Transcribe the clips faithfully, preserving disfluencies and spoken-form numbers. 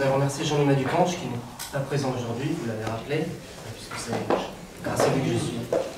voudrais remercier Jean-Louis Ducange qui n'est pas présent aujourd'hui, vous l'avez rappelé, puisque c'est grâce à lui que je suis.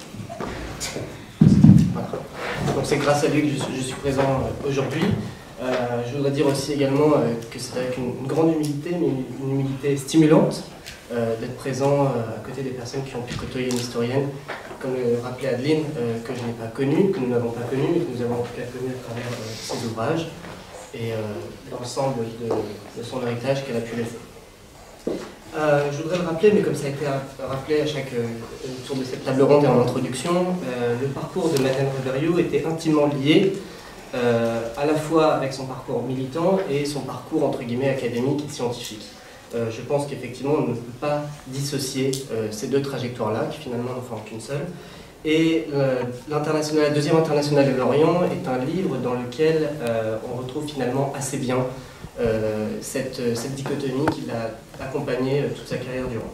Voilà. Donc c'est grâce à lui que je suis, je suis présent aujourd'hui. Euh, je voudrais dire aussi également euh, que c'est avec une, une grande humilité, mais une, une humilité stimulante, euh, d'être présent euh, à côté des personnes qui ont pu côtoyer une historienne, comme le rappelait Adeline, euh, que je n'ai pas connue, que nous n'avons pas connue, mais que nous avons en tout cas connue à travers euh, ses ouvrages et euh, l'ensemble de, de son héritage qu'elle a pu laisser. Euh, je voudrais le rappeler, mais comme ça a été rappelé à chaque euh, tour de cette table ronde et en introduction, euh, le parcours de Madeleine Reberriou était intimement lié euh, à la fois avec son parcours militant et son parcours entre guillemets académique et scientifique. Euh, je pense qu'effectivement on ne peut pas dissocier euh, ces deux trajectoires-là, qui finalement n'en forment qu'une seule. Et euh, la deuxième internationale de l'Orient est un livre dans lequel euh, on retrouve finalement assez bien euh, cette, cette dichotomie qui l'a accompagné euh, toute sa carrière durant.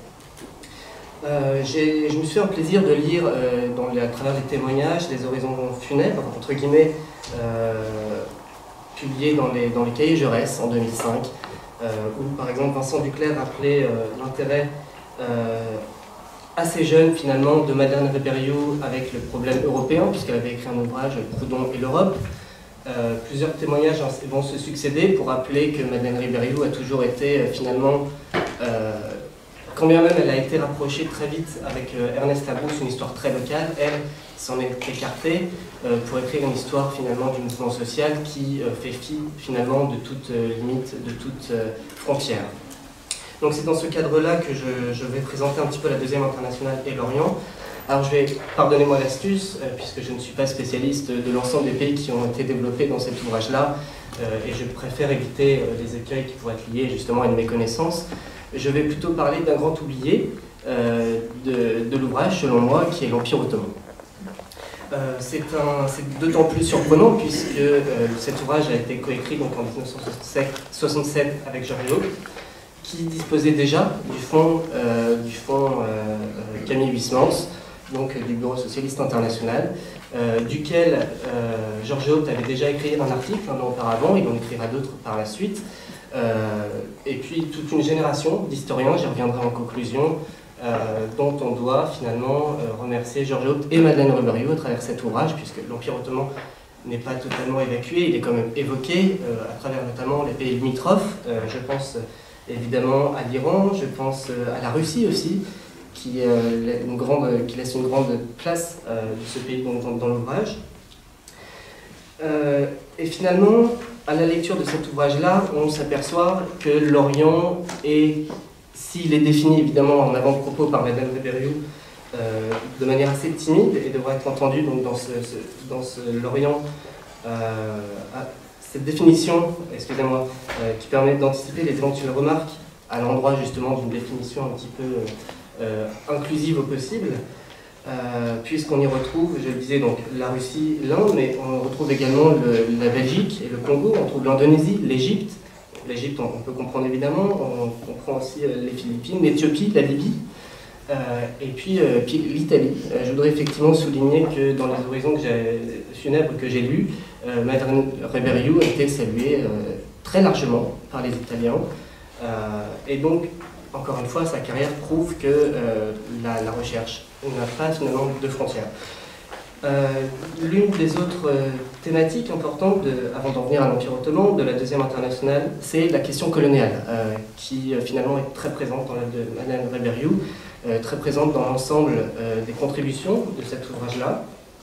Euh, je me suis fait un plaisir de lire euh, dans les, à travers les témoignages des horizons funèbres, entre guillemets, euh, publiés dans les, dans les cahiers Jaurès en deux mille cinq, euh, où par exemple Vincent Duclerc rappelait euh, l'intérêt euh, assez jeune finalement de Madeleine Reberriou avec le problème européen, puisqu'elle avait écrit un ouvrage, Proudhon et l'Europe. Euh, plusieurs témoignages vont se succéder pour rappeler que Madeleine Reberriou a toujours été euh, finalement, euh, quand bien même elle a été rapprochée très vite avec euh, Ernest Labrousse, une histoire très locale, elle s'en est écartée euh, pour écrire une histoire finalement du mouvement social qui euh, fait fi finalement de toute euh, limite, de toute euh, frontière. Donc c'est dans ce cadre-là que je, je vais présenter un petit peu la deuxième internationale et l'Orient. Alors je vais, pardonnez-moi l'astuce, euh, puisque je ne suis pas spécialiste de l'ensemble des pays qui ont été développés dans cet ouvrage-là, euh, et je préfère éviter euh, les écueils qui pourraient être liés justement à une méconnaissance. Je vais plutôt parler d'un grand oublié euh, de, de l'ouvrage, selon moi, qui est l'Empire ottoman. Euh, c'est d'autant plus surprenant puisque euh, cet ouvrage a été coécrit donc, en mille neuf cent soixante-sept avec Georges, qui disposait déjà du fonds, euh, du fonds euh, Camille Huysmans, donc du Bureau socialiste international, euh, duquel euh, Georges Haupt avait déjà écrit un article un an auparavant, il en écrira d'autres par la suite, euh, et puis toute une génération d'historiens, j'y reviendrai en conclusion, euh, dont on doit finalement euh, remercier Georges Haupt et Madeleine Reberriou à travers cet ouvrage, puisque l'Empire ottoman n'est pas totalement évacué, il est quand même évoqué euh, à travers notamment les pays limitrophes, euh, je pense évidemment à l'Iran, je pense à la Russie aussi, qui, euh, une grande, qui laisse une grande place euh, de ce pays dans, dans, dans l'ouvrage. Euh, et finalement, à la lecture de cet ouvrage-là, on s'aperçoit que l'Orient est, s'il est défini évidemment en avant-propos par Madeleine Reberriou, euh, de manière assez timide et devrait être entendu donc, dans, ce, ce, dans ce, l'Orient, euh, cette définition, excusez-moi, euh, qui permet d'anticiper les éventuelles remarques à l'endroit justement d'une définition un petit peu euh, inclusive au possible, euh, puisqu'on y retrouve, je le disais, donc la Russie, l'Inde, mais on retrouve également le, la Belgique et le Congo, on trouve l'Indonésie, l'Égypte. L'Égypte, on, on peut comprendre évidemment, on comprend aussi euh, les Philippines, l'Éthiopie, la Libye, euh, et puis, euh, puis l'Italie. Euh, je voudrais effectivement souligner que dans les horizons que funèbres que j'ai lus, Euh, Madeleine Reberriou a été saluée euh, très largement par les Italiens euh, et donc, encore une fois, sa carrière prouve que euh, la, la recherche n'a pas finalement de frontières. Euh, L'une des autres euh, thématiques importantes, de, avant d'en venir à l'Empire ottoman, de la deuxième internationale, c'est la question coloniale, euh, qui euh, finalement est très présente dans la de Madeleine Reberriou, euh, très présente dans l'ensemble euh, des contributions de cet ouvrage-là.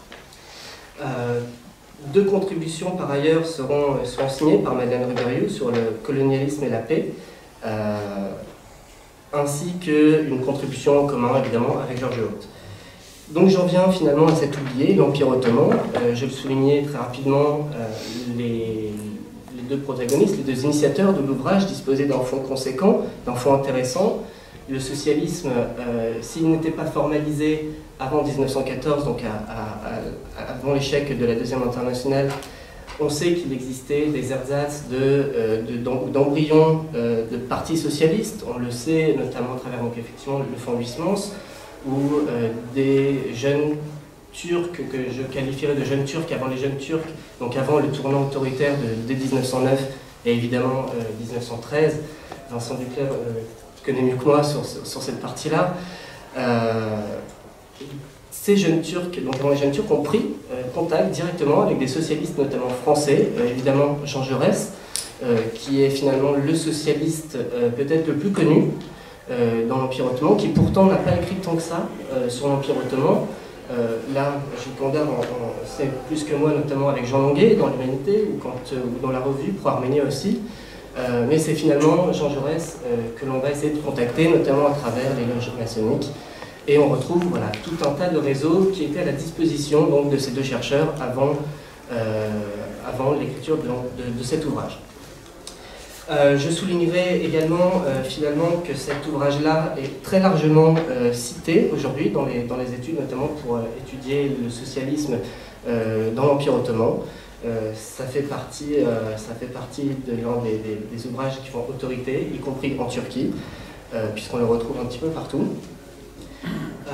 Euh, Deux contributions par ailleurs seront, seront signées par Madeleine Reberriou sur le colonialisme et la paix, euh, ainsi qu'une contribution en commun évidemment avec Georges Haupt. Donc j'en viens finalement à cet oublié, l'Empire ottoman. Euh, je le soulignais très rapidement, euh, les, les deux protagonistes, les deux initiateurs de l'ouvrage disposaient d'un fonds conséquent, d'un fonds intéressant. Le socialisme, euh, s'il n'était pas formalisé avant mille neuf cent quatorze, donc à, à, à, avant l'échec de la deuxième internationale, on sait qu'il existait des ersatz d'embryons de, de, euh, de partis socialistes, on le sait notamment à travers donc, effectivement, le fonds Huysmans, où euh, des jeunes Turcs, que je qualifierais de jeunes Turcs avant les jeunes Turcs, donc avant le tournant autoritaire de, de mille neuf cent neuf et évidemment euh, mille neuf cent treize, Vincent Duclerc euh, connaît mieux que moi sur, sur, sur cette partie-là. Euh, ces jeunes Turcs, donc les jeunes Turcs ont pris euh, contact directement avec des socialistes, notamment français, euh, évidemment Jean Jaurès, euh, qui est finalement le socialiste euh, peut-être le plus connu euh, dans l'Empire ottoman, qui pourtant n'a pas écrit tant que ça euh, sur l'Empire ottoman. Euh, là, Gilles Kandar en, en sait plus que moi, notamment avec Jean Longuet dans l'Humanité ou, quand, euh, ou dans la revue Pro Arménia aussi. Euh, mais c'est finalement Jean Jaurès euh, que l'on va essayer de contacter, notamment à travers les loges maçonniques. Et on retrouve voilà, tout un tas de réseaux qui étaient à la disposition donc, de ces deux chercheurs avant, euh, avant l'écriture de, de, de cet ouvrage. Euh, je soulignerai également euh, finalement que cet ouvrage-là est très largement euh, cité aujourd'hui dans les, dans les études, notamment pour euh, étudier le socialisme euh, dans l'Empire ottoman. Euh, ça, fait partie, euh, ça fait partie de l'un des, des, des ouvrages qui font autorité, y compris en Turquie, euh, puisqu'on le retrouve un petit peu partout. Euh,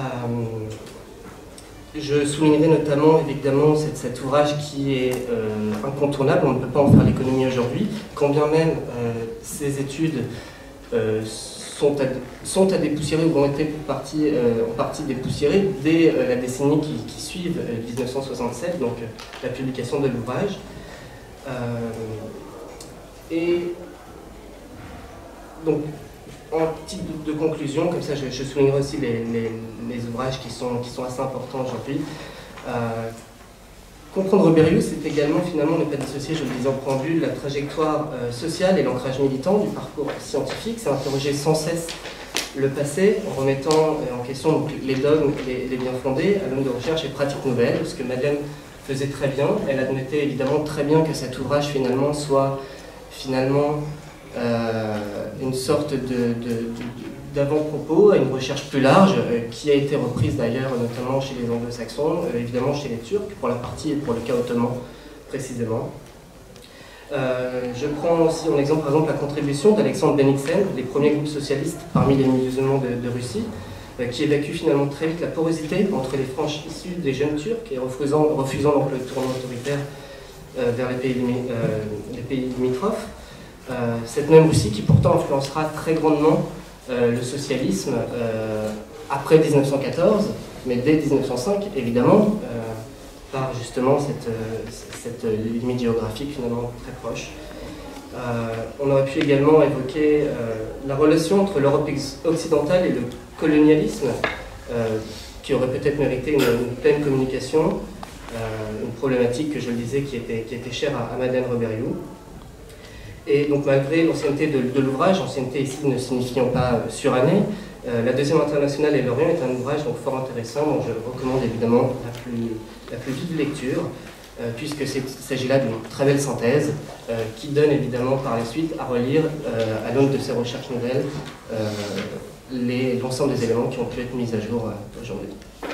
Je soulignerai notamment évidemment cet, cet ouvrage qui est euh, incontournable, on ne peut pas en faire l'économie aujourd'hui, quand bien même euh, ces études euh, sont, à, sont à dépoussiérer ou ont été pour partie, euh, en partie dépoussiérées dès euh, la décennie qui, qui suit euh, mille neuf cent soixante-sept, donc euh, la publication de l'ouvrage. Euh, et donc, en type de, de conclusion, comme ça je, je soulignerai aussi les, les, les ouvrages qui sont, qui sont assez importants aujourd'hui. Euh, comprendre Reberius, c'est également finalement ne pas dissocier, je le disais en préambule, la trajectoire euh, sociale et l'ancrage militant du parcours scientifique. C'est interroger sans cesse le passé en remettant euh, en question donc, les dogmes et les, les bien fondés à l'aune de recherche et pratiques nouvelles, ce que Madeleine faisait très bien. Elle admettait évidemment très bien que cet ouvrage finalement soit finalement Euh, une sorte d'avant-propos à une recherche plus large euh, qui a été reprise d'ailleurs notamment chez les anglo-saxons, euh, évidemment chez les Turcs pour la partie et pour le cas ottoman précisément. Euh, je prends aussi en exemple par exemple la contribution d'Alexandre Bennigsen, les premiers groupes socialistes parmi les musulmans de, de Russie, euh, qui évacue finalement très vite la porosité entre les franges issues des jeunes Turcs et refusant, refusant donc le tournant autoritaire euh, vers les pays, euh, les pays limitrophes. Euh, cette même Russie qui pourtant influencera très grandement euh, le socialisme euh, après mille neuf cent quatorze, mais dès mille neuf cent cinq évidemment, euh, par justement cette, euh, cette limite géographique finalement très proche. Euh, on aurait pu également évoquer euh, la relation entre l'Europe occidentale et le colonialisme, euh, qui aurait peut-être mérité une, une pleine communication, euh, une problématique que je le disais qui était, qui était chère à, à Madeleine Reberius. Et donc malgré l'ancienneté de, de l'ouvrage, ancienneté ici ne signifiant pas euh, surannée, euh, la Deuxième Internationale et l'Orient est un ouvrage donc fort intéressant dont je recommande évidemment la plus, la plus vive lecture, euh, puisque il s'agit là d'une très belle synthèse euh, qui donne évidemment par la suite à relire euh, à l'aune de ces recherches nouvelles euh, l'ensemble des éléments qui ont pu être mis à jour euh, aujourd'hui.